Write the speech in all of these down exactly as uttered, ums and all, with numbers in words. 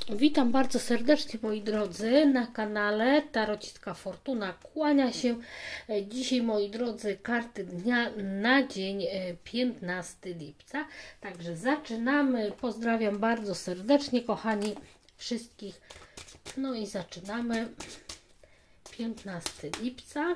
Witam bardzo serdecznie, moi drodzy, na kanale Tarociska Fortuna kłania się. Dzisiaj, moi drodzy, karty dnia na dzień piętnastego lipca. Także zaczynamy. Pozdrawiam bardzo serdecznie, kochani, wszystkich. No i zaczynamy. piętnastego lipca.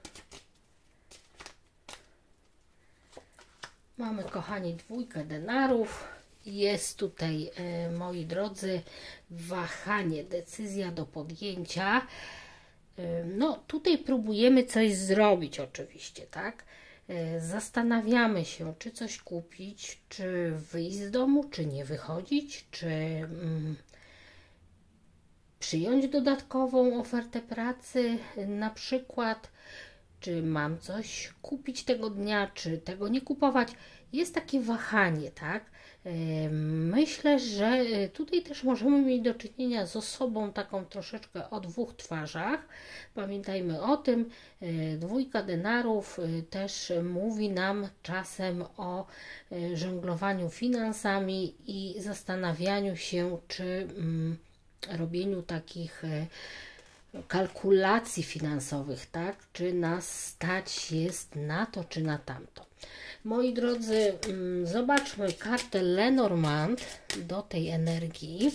Mamy, kochani, dwójkę denarów. Jest tutaj, e, moi drodzy, wahanie, decyzja do podjęcia. E, no, tutaj próbujemy coś zrobić oczywiście, tak? E, zastanawiamy się, czy coś kupić, czy wyjść z domu, czy nie wychodzić, czy mm, przyjąć dodatkową ofertę pracy, na przykład, czy mam coś kupić tego dnia, czy tego nie kupować. Jest takie wahanie, tak? Myślę, że tutaj też możemy mieć do czynienia z osobą taką troszeczkę o dwóch twarzach. Pamiętajmy o tym, dwójka denarów też mówi nam czasem o żonglowaniu finansami i zastanawianiu się, czy robieniu takich kalkulacji finansowych, tak? Czy nas stać jest na to, czy na tamto. Moi drodzy, zobaczmy kartę Lenormand do tej energii.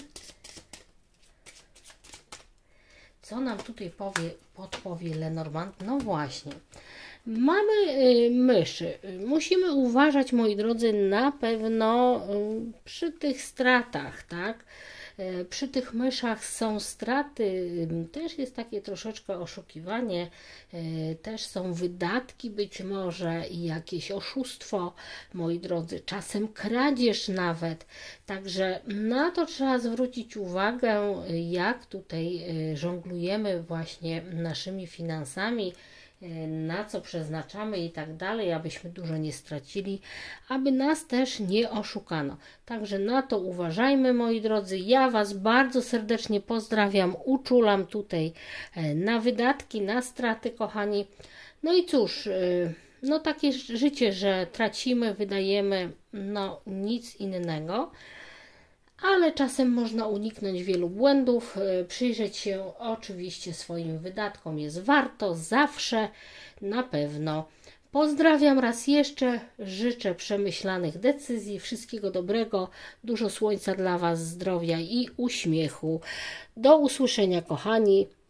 Co nam tutaj powie, podpowie Lenormand? No właśnie. Mamy y, myszy. Musimy uważać, moi drodzy, na pewno y, przy tych stratach, tak? Przy tych myszach są straty, też jest takie troszeczkę oszukiwanie, też są wydatki być może i jakieś oszustwo, moi drodzy, czasem kradzież nawet. Także na to trzeba zwrócić uwagę, jak tutaj żonglujemy właśnie naszymi finansami, na co przeznaczamy i tak dalej, abyśmy dużo nie stracili, aby nas też nie oszukano. Także na to uważajmy, moi drodzy. Ja Was bardzo serdecznie pozdrawiam, uczulam tutaj na wydatki, na straty, kochani. No i cóż, no takie życie, że tracimy, wydajemy, no nic innego. Ale czasem można uniknąć wielu błędów, przyjrzeć się oczywiście swoim wydatkom jest warto, zawsze, na pewno. Pozdrawiam raz jeszcze, życzę przemyślanych decyzji, wszystkiego dobrego, dużo słońca dla Was, zdrowia i uśmiechu. Do usłyszenia, kochani.